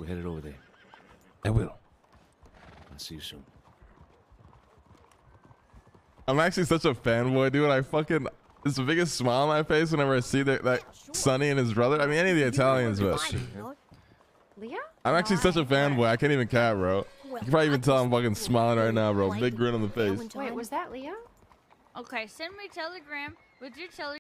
We're headed over there. I will. I'll see you soon. I'm actually such a fanboy, dude. It's the biggest smile on my face whenever I see that Sonny and his brother. I mean, any of the Italians, but Leah? I'm actually such a fanboy. I can't even cap, bro. You can probably even tell I'm fucking smiling right now, bro. Big grin on the face. Wait, was that Leah? Okay, send me a telegram with your telegram.